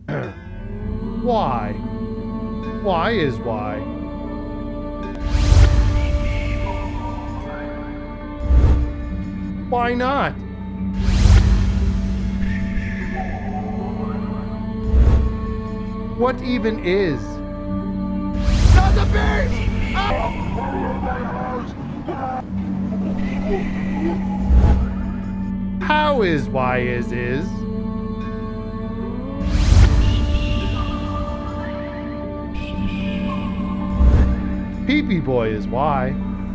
Why? Why is why? Why not? What even is? Not the beast! How is why is? Ppboi is why.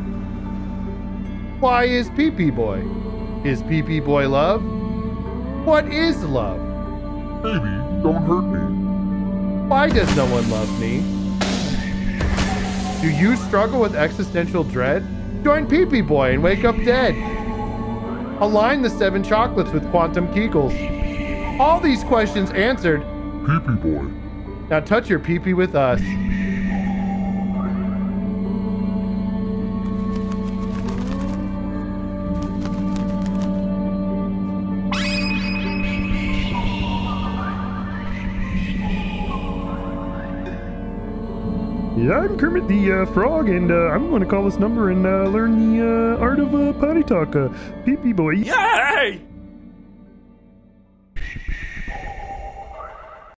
Why is Ppboi? Is Ppboi love? What is love? Baby, don't hurt me. Why does no one love me? Do you struggle with existential dread? Join Ppboi and wake up dead. Align the 7 chocolates with quantum kegels. All these questions answered. Ppboi. Now touch your pee-pee with us. Yeah, I'm Kermit the Frog, and I'm going to call this number and learn the art of potty talk. Ppboi. Yay!